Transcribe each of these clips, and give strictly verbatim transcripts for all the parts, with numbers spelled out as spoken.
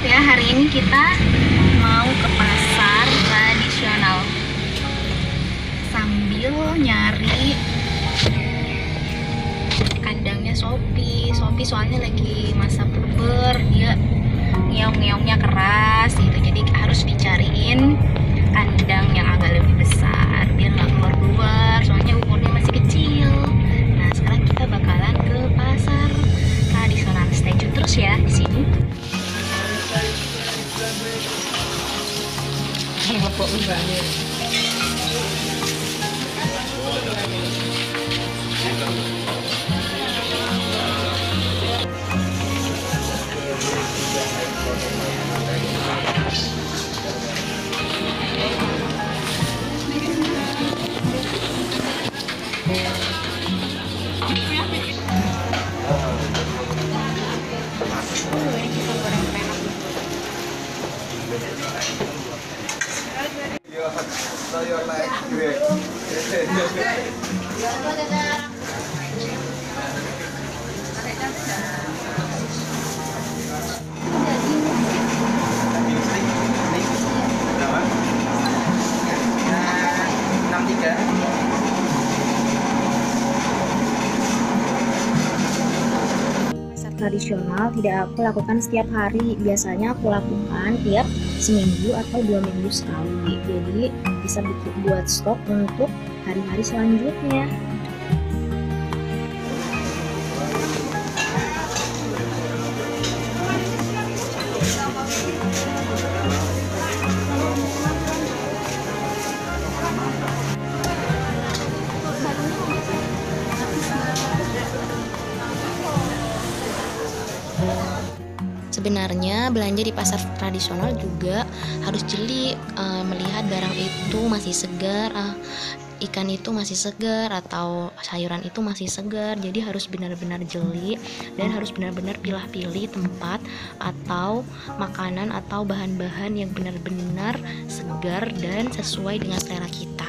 ya, hari ini kita mau ke pasar tradisional sambil nyari kandangnya Sophie. Sophie soalnya lagi masa puber, dia ngeong-ngeongnya keras gitu, jadi harus dicariin kandang yang agak lebih besar biar nggak keluar-keluar, soalnya umurnya masih kecil. Nah, sekarang kita bakalan ke pasar tradisional. Stay tune terus ya di sini. Tradisional tidak aku lakukan setiap hari, biasanya aku lakukan tiap seminggu atau dua minggu sekali, jadi bisa bikin buat stok untuk hari-hari selanjutnya. Sebenarnya belanja di pasar tradisional juga harus jeli, uh, melihat barang itu masih segar, uh, ikan itu masih segar atau sayuran itu masih segar. Jadi harus benar-benar jeli dan harus benar-benar pilih-pilih tempat atau makanan atau bahan-bahan yang benar-benar segar dan sesuai dengan selera kita.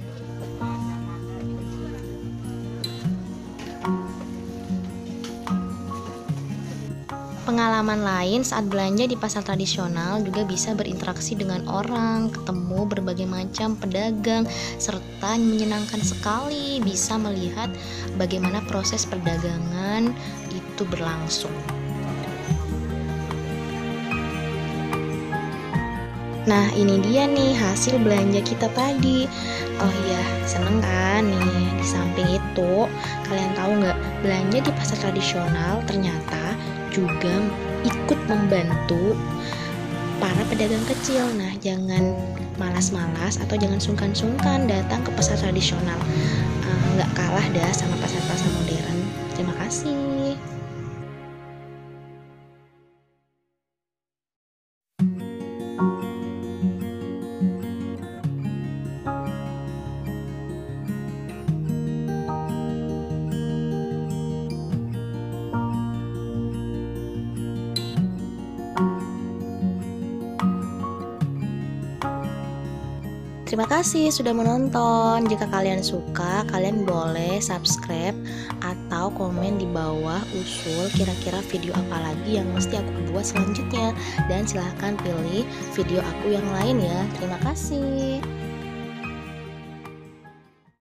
Pengalaman lain saat belanja di pasar tradisional juga bisa berinteraksi dengan orang, ketemu berbagai macam pedagang, serta menyenangkan sekali bisa melihat bagaimana proses perdagangan itu berlangsung. Nah, ini dia nih hasil belanja kita tadi. Oh iya, seneng kan nih? Di samping itu, kalian tahu nggak, belanja di pasar tradisional ternyata juga ikut membantu para pedagang kecil. Nah, jangan malas-malas atau jangan sungkan-sungkan datang ke pasar tradisional. Uh, nggak kalah dah sama pasar-pasar modern. Terima kasih. Terima kasih sudah menonton. Jika kalian suka, kalian boleh subscribe atau komen di bawah usul kira-kira video apa lagi yang mesti aku buat selanjutnya. Dan silahkan pilih video aku yang lain ya. Terima kasih.